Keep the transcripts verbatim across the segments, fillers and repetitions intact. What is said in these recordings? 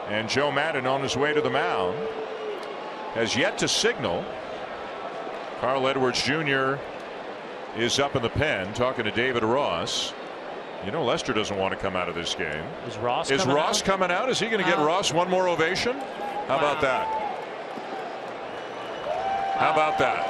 And Joe Maddon on his way to the mound has yet to signal. Carl Edwards Junior is up in the pen talking to David Ross. You know Lester doesn't want to come out of this game. Is Ross is coming Ross out? coming out? Is he going to get Uh, Ross one more ovation? How wow. about that? How about that?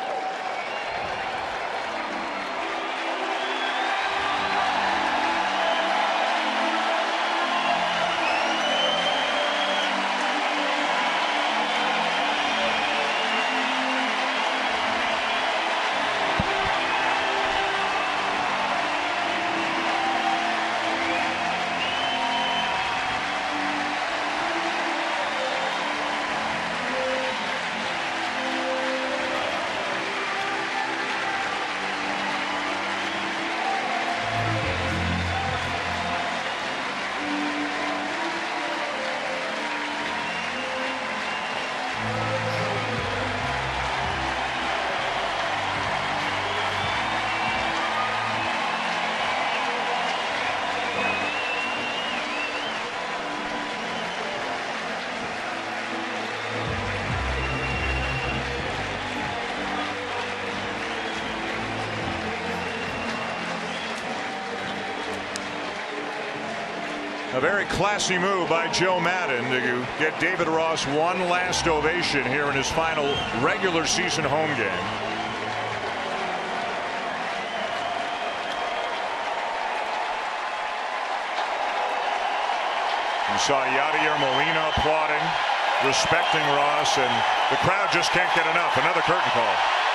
A very classy move by Joe Maddon to get David Ross one last ovation here in his final regular season home game. You saw Yadier Molina applauding, respecting Ross, and the crowd just can't get enough. Another curtain call.